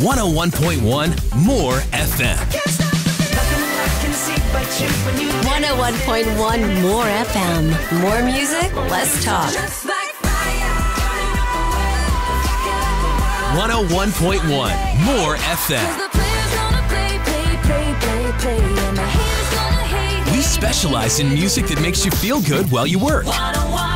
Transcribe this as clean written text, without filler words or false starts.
101.1 More FM. 101.1 More FM. More music, less talk. 101.1 More FM. We specialize in music that makes you feel good while you work.